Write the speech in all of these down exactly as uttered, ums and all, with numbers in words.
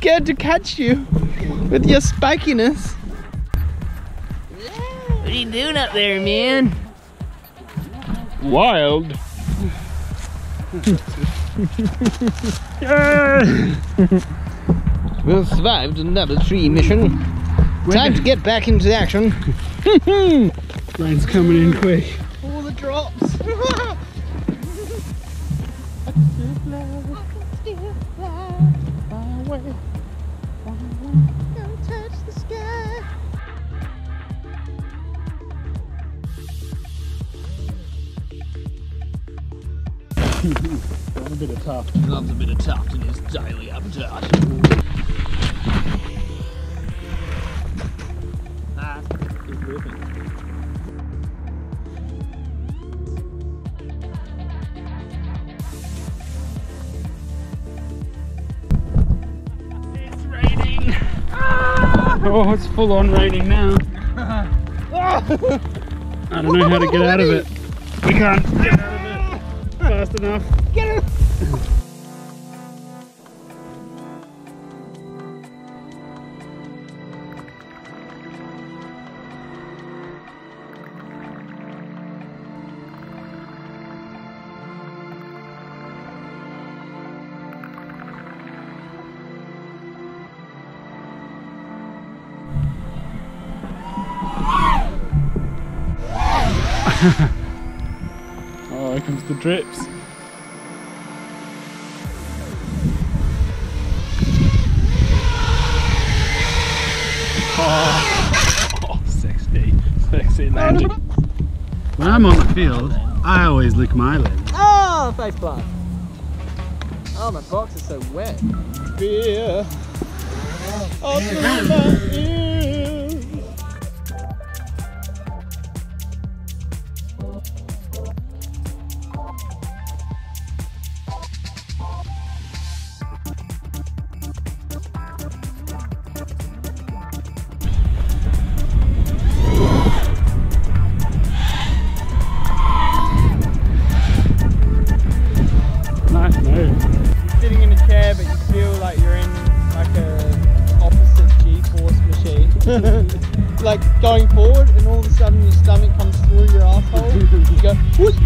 scared to catch you with your spikiness. What are you doing up there, man? Wild. We've survived another tree mission. Time to get back into action. Rain's coming in quick. All the drops. Don't touch the sky. Got a bit of tough. Loves a bit of tuft in his daily appetite. Ah, he's ripping. It's raining. Oh, it's full on raining now. I don't know how to get out of it. We can't get out of it fast enough. Get it. Oh, here comes the drips. Oh, oh sexy, sexy landing. When I'm on the field, I always lick my limbs. Oh, face plant. Oh, my box is so wet. Fear of the ears. Nice move. Sitting in a chair, but you feel like you're in like a opposite G-force machine. Like going forward, and all of a sudden your stomach comes through your asshole. You go.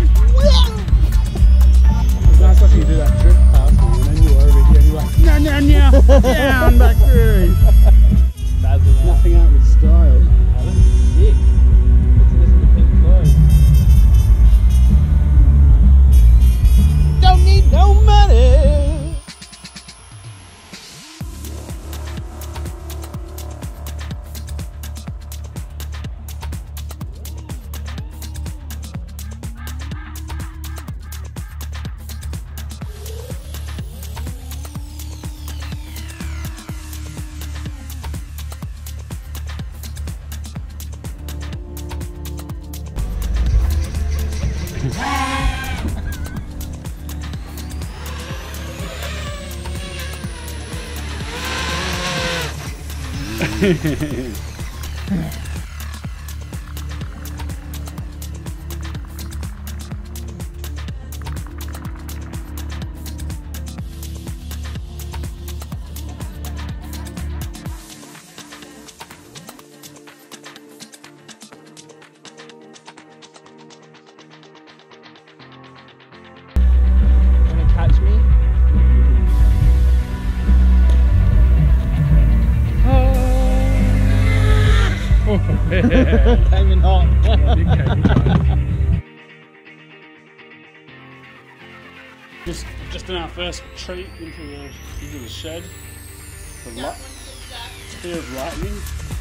It's nice watching you do that trip past me, and then you're over here and you're like, no, no, no, down, back through. Nothing out with style. Oh, this is sick. Get to listen to Pink Floyd. Don't need no money. Gonna catch me? Came in hot. Just, just in our first retreat into the into the shed. The light, fear of lightning.